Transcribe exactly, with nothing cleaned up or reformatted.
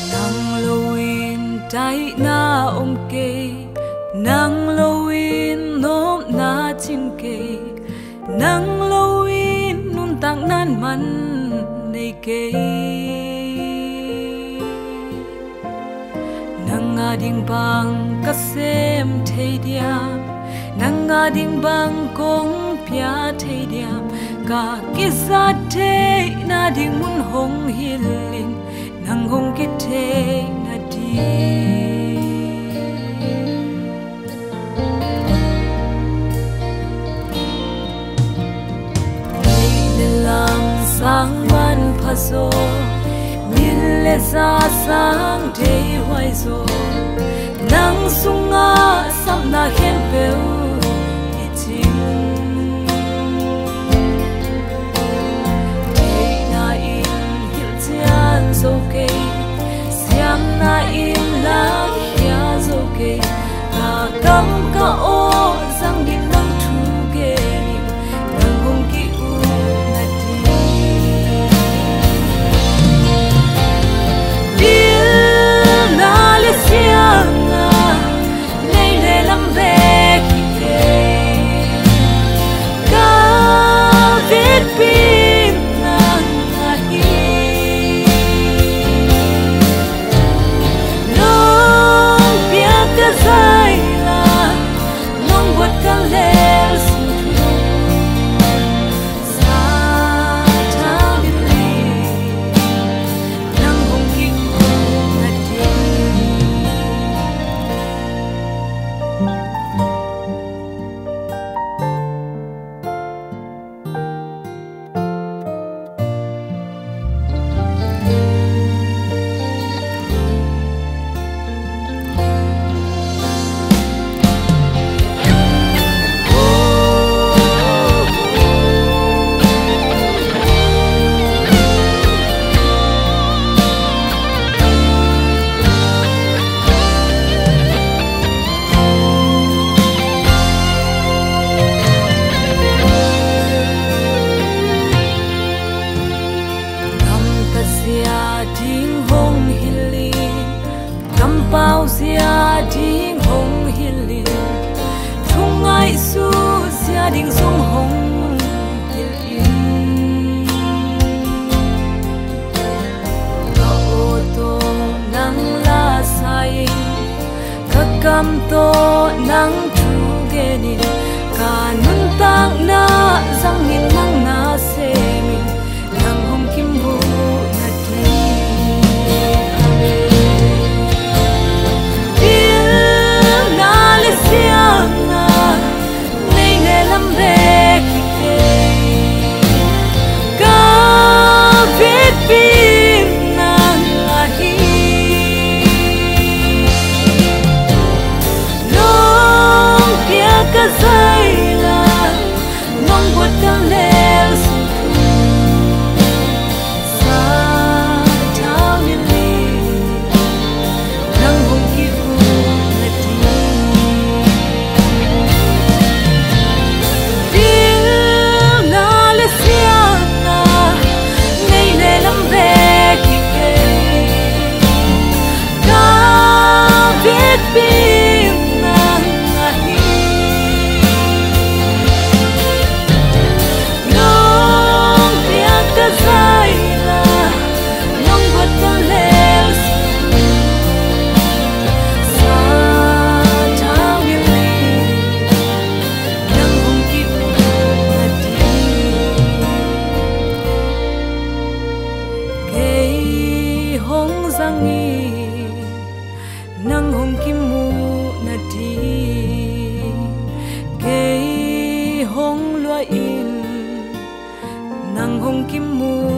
nang loin tai na om ke nang loin nom na chim ke nang loin nun tang nan man nei ke nang ading bang kasem thei diam nang ading bang kong pya thei diam ka kisa thei na ding mun hong hilin nang hong ki thei na di sang ban phaso nil le sa sang de wai zo nang sunga sam na hen peu ichim de na in hil chian zo ke siam na in la ya zo ke ka kam ka o sang din nang thu ke nang hong ki u bao gia đình hồng hilin chung ai su gia đình sông hồng hilin ka ô tô nang la sai ka kam to nang chu genin ka nun tang na sang nin nang na se min nang hồng kim bu na ti nang hong kim mu na di ke hong lua in nang hong kim mu